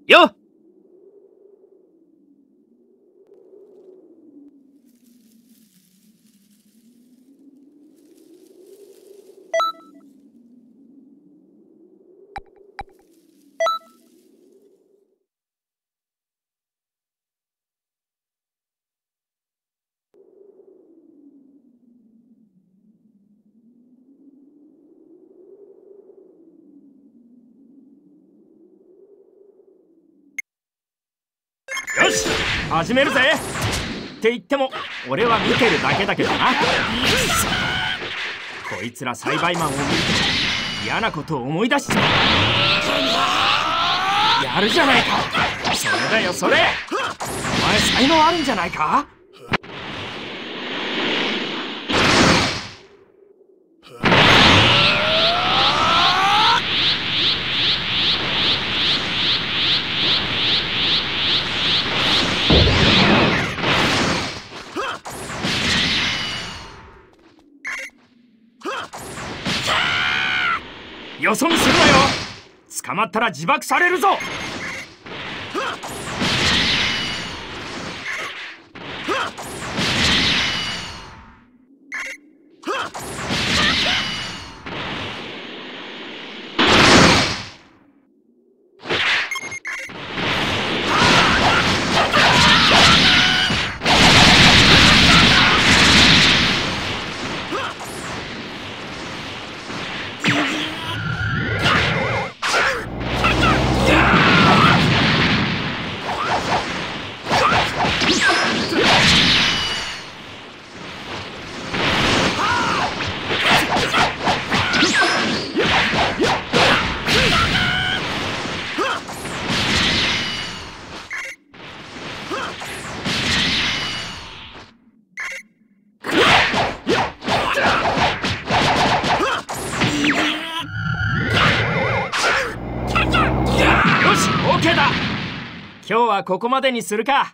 よっ。よし、始めるぜ。って言っても俺は見てるだけだけどな。こいつら栽培マンを見ると嫌なことを思い出しちまう。やるじゃないか。それだよそれ。お前才能あるんじゃないか。よそ見するなよ。捕まったら自爆されるぞ。今日はここまでにするか。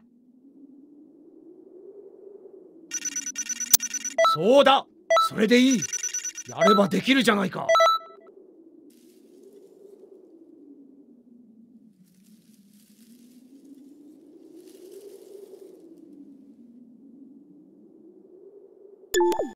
そうだ、それでいい。やればできるじゃないか。